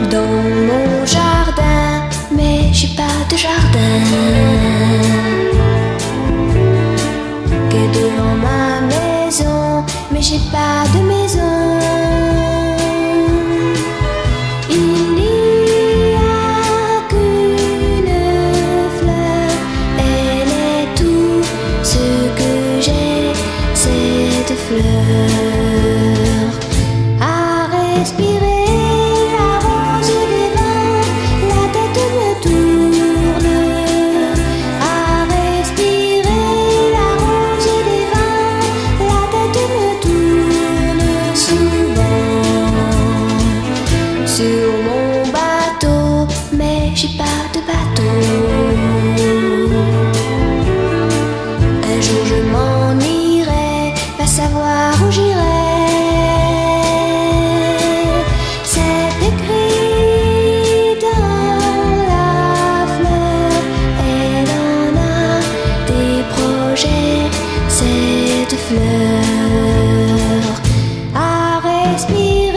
dans mon jardin, mais j'ai pas de jardin. Que devant ma maison, mais j'ai pas de maison. Il n'y a qu'une fleur, elle est tout ce que j'ai, cette fleur. À respirer sur mon bateau, mais j'ai pas de bateau. Un jour je m'en irai, pas savoir où j'irai. C'est écrit dans la fleur, elle en a des projets, cette fleur. À respirer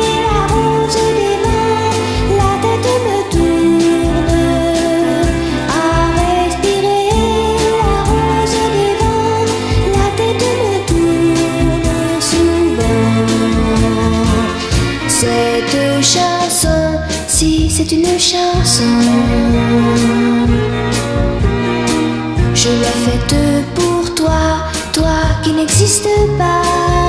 cette chanson, si c'est une chanson, je l'ai faite pour toi, toi qui n'existes pas.